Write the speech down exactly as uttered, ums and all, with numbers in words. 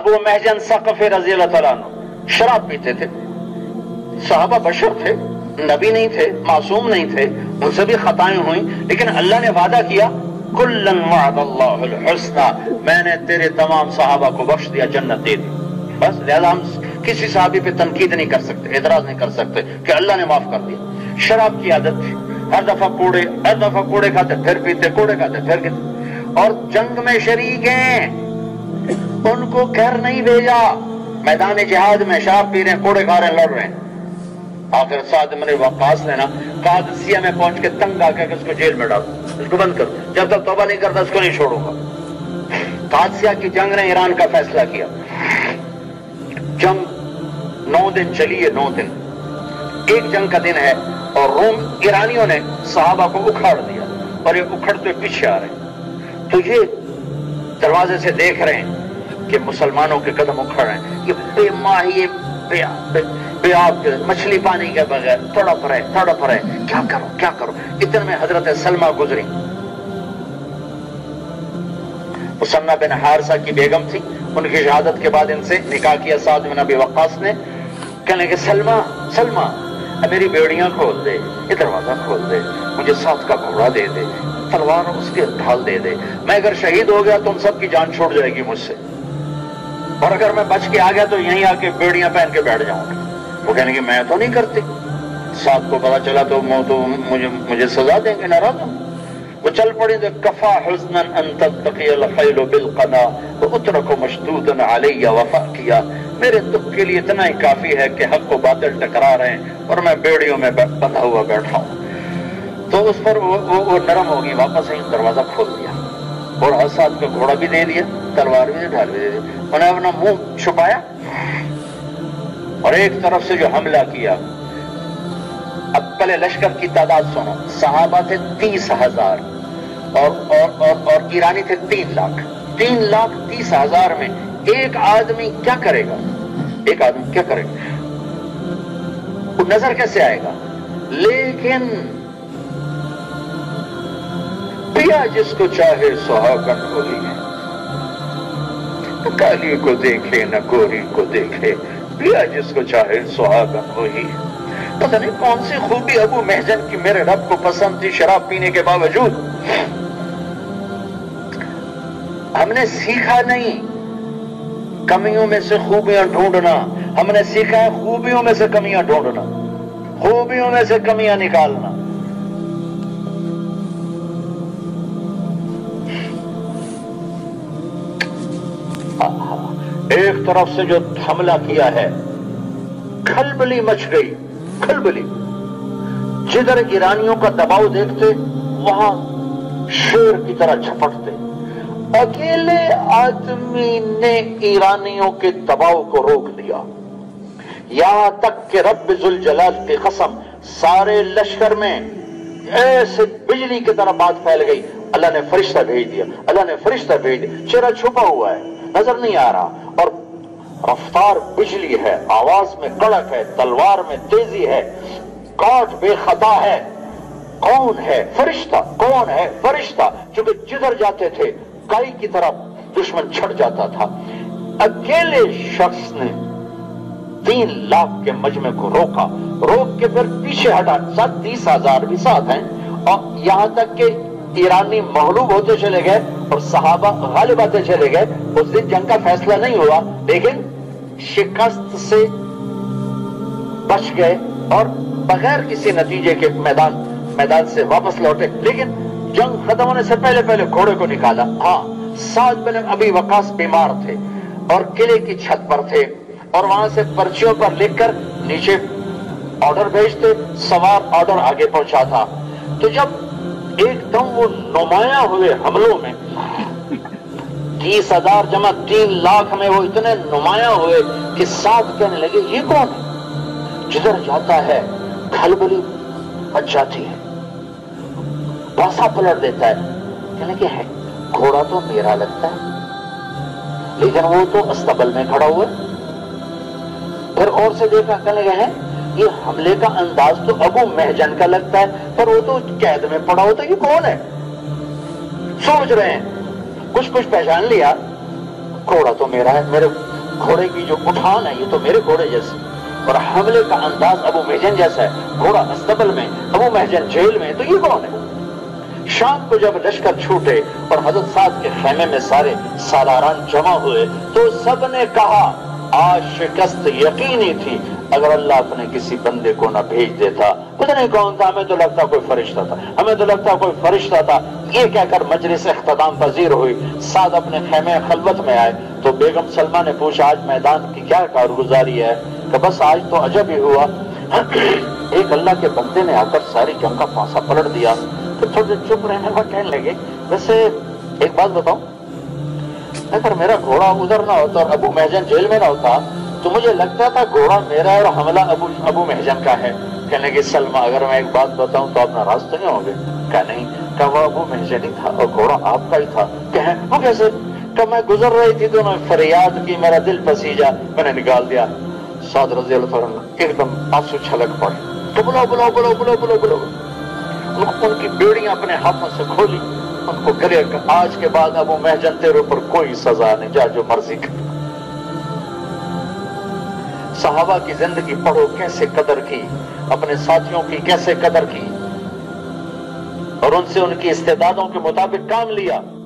ابو محजन सक़फ़ी रज़ी अल्लाह तआला अन्हु शराब पीते थे। सहाबा बशर थे, नबी नहीं थे, मासूम नहीं थे, उनसे भी खताएं हुई, लेकिन अल्लाह ने वादा किया कुल्लन वअदल्लाहुल हुस्ना, मैंने तेरे तमाम सहाबा को बख्श दिया, जन्नत दे दी। बस लिहाजा हम किसी सहाबी पे तनकीद नहीं कर सकते, एतराज नहीं कर सकते कि अल्लाह ने माफ कर दिया। शराब की आदत थी, हर दफा कूड़े हर दफा कूड़े खाते, फिर पीते, कूड़े खाते, फिर पीते, और जंग में शरीक हैं, उनको घर नहीं भेजा, मैदान जिहाद में शराब पी रहे हैं, कूड़े खा रहे हैं, लड़ रहे हैं। आखिर साद इब्न वक्कास ने ना कादसिया में पहुंच के तंग आकर उसको जेल में डाल, उसको बंद कर, जब तक तौबा नहीं करता उसको नहीं छोड़ूंगा। कादसिया की जंग ने ईरान का फैसला किया। जंग नौ दिन चली है, नौ दिन, एक जंग का दिन है, और रोम ईरानियों ने सहाबा को उखाड़ दिया, और ये उखड़ते पीछे आ रहे हैं। तो ये दरवाजे से देख रहे हैं कि मुसलमानों के कदम उखड़ रहे हैं, ये बेमाही बे, बे, बे मछली पानी के बगैर तड़प रहे तड़प रहे, क्या करो क्या करो। इतने में हजरत सलमा गुजरी, मुसन्ना बिन हारिसा की बेगम थी, उनकी शहादत के बाद इनसे निकाह किया साद बिन अबी वक्कास ने। कहने लगे सलमा सलमा मेरी बेड़ियां खोल दे, ये दरवाजा खोल दे, मुझे साथ का घोड़ा दे दे, तलवार उसके ढाल दे दे, मैं अगर शहीद हो गया तो उन सब की जान छूट जाएगी मुझसे, और अगर मैं बच के आ गया तो यहीं आके बेड़ियां पहन के बैठ जाऊंगा। वो कहने की मैं तो नहीं करती, साथ को पता चला तो तो मुझे मुझे सजा देंगे, नाराज हूं। वो चल पड़ी तो कफा हुस्नन अन तत्तक़ियल खैल बिलक़ना व उतरकु मशदूदन अलैया वफा किया, मेरे दुख के लिए इतना ही काफी है कि हक को बातिल टकरा रहे हैं और मैं बेड़ियों में बंधा हुआ बैठा हूं। तो उस पर वो, वो, वो नरम होगी, वापस ही दरवाजा खोल दिया, और हसाद का घोड़ा भी दे दिया, तलवार भी ढाल भी दे दी, उन्हें अपना मुंह छुपाया, और एक तरफ से जो हमला किया। अब पहले लश्कर की तादाद सुनो, सहाबा थे तीस हजार और और और और ईरानी थे तीन लाख तीन लाख तीस हजार में एक आदमी क्या करेगा? एक आदमी क्या करेगा? वो नजर कैसे आएगा? लेकिन पिया जिसको चाहे सुहागन होली है, काली को देखे न गोरी को देखे, पिया जिसको चाहे सुहागन होली है। पता नहीं कौन सी खूबी अबू महजन की मेरे रब को पसंद थी शराब पीने के बावजूद। हमने सीखा नहीं कमियों में से खूबियां ढूंढना, हमने सीखा है खूबियों में से कमियां ढूंढना, खूबियों में से कमियां निकालना। एक तरफ से जो हमला किया है, खलबली मच गई, खलबली। जिधर ईरानियों का दबाव देखते वहां शेर की तरह झपटते। अकेले आदमी ने ईरानियों के दबाव को रोक दिया, यहां तक कि रब जुल जलाल की कसम सारे लश्कर में ऐसे बिजली की तरह बात फैल गई। अल्लाह ने फरिश्ता भेज दिया, अल्लाह ने फरिश्ता भेज दिया। चेहरा छुपा हुआ है, नजर नहीं आ रहा, और रफ्तार बिजली है, आवाज में कड़क है, तलवार में तेजी है, काट बेखता है। कौन है? फरिश्ता। कौन है? फरिश्ता। क्योंकि जिधर जाते थे काई की तरफ दुश्मन छट जाता था। अकेले शख्स ने तीन लाख के मजमे को रोका, रोक के फिर पीछे हटा। साथ तीस हजार भी साथ हैं, और यहां तक कि ईरानी मगलूब होते चले गए और सहाबा गालिब आते चले गए। उस दिन जंग का फैसला नहीं हुआ, लेकिन शिकस्त से बच गए और बगैर किसी नतीजे के मैदान मैदान से वापस लौटे। लेकिन जंग खत्म होने से पहले पहले घोड़े को निकाला। हाँ, साद बिन अबी वक्कास बीमार थे और किले की छत पर थे, और वहां से पर्चियों पर लिखकर नीचे ऑर्डर भेजते, सवार ऑर्डर आगे पहुंचा था। तो जब एकदम वो नुमाया हुए हमलों में तीस हजार जमा तीन लाख में वो इतने नुमाया हुए कि साथ कहने लगे ये कौन है? जिधर जाता है खलबली मच जाती है, पासा पलट देता है। कहने के है घोड़ा तो मेरा लगता है, लेकिन वो तो अस्तबल में खड़ा हुआ है। फिर और से देखा, कहने लगे है ये हमले का अंदाज तो अबू महजन का लगता है, पर वो तो कैद में पड़ा होता है, ये कौन है? सोच रहे हैं, कुछ कुछ पहचान लिया, घोड़ा तो मेरा है, मेरे گھوڑے کی جو اٹھان ہے یہ تو میرے گھوڑے جیسے، اور حملے کا انداز ابو محجن جیسا ہے، گھوڑا استبل میں، ابو محجن جیل میں، تو یہ کون ہے؟ شام کو جب لشکر چھوٹے اور حضرت سعد کے خیمے میں سارے سالاران جمع ہوئے تو سب نے کہا آج شکست یقینی تھی، اگر اللہ اپنے کسی بندے کو نہ بھیج دیتا، پتہ نہیں کون تھا، ہمیں تو لگتا کوئی فرشتہ تھا، ہمیں تو لگتا کوئی فرشتہ تھا۔ یہ کہہ کر مجلس اختتام پذیر ہوئی۔ سعد اپنے خیمے خلوت میں آئے تو بیگم سلمہ نے پوچھا آج میدان کی کیا کارگزاری ہے؟ کہ بس آج تو عجب ہی ہوا، ایک اللہ کے بندے نے آ کر ساری جنگ کا پانسا پلٹ دیا۔ تو تھوڑے چپ رہنے کو کہنے لگے ویسے ایک بات بتاؤں، اگر میرا گھوڑا ادھر نہ ہوتا اور ابو محجن جیل میں نہ ہوتا تو مجھے لگتا تھا گھوڑا میرا اور حملہ ابو ابو محجن کا ہے۔ کہنے لگے سلمہ اگر میں ایک بات بتاؤں تو آپ ناراض تو نہیں ہوں گے؟ کہا نہیں، کہ وہ ابو محجن ہی تھا اور گھوڑا آپ کا ہی تھا۔ کہیں وہ کیسے؟ کہ میں گزر رہی تھی تو انہوں نے فریاد کی، میرا دل پسیجا، میں نے نکال دیا۔ سعد رضی اللہ عنہ ایک دم آنسو چھلک پڑے تو بلاؤ بلاؤ بلاؤ بلاؤ بلاؤ بلاؤ، ان کی بیڑیاں اپنے ہاتھوں سے کھولی، ان کو گلے کہ آج کے بعد ابو محجن تیرے اوپر کوئی سزا نہیں، جا جو مرضی کر۔ صحابہ کی زندگی پڑھو کیسے قدر کی، اپنے ساتھیوں کی کیسے قدر کی، اور ان سے ان کی استعدادوں کے مطابق کام لیا۔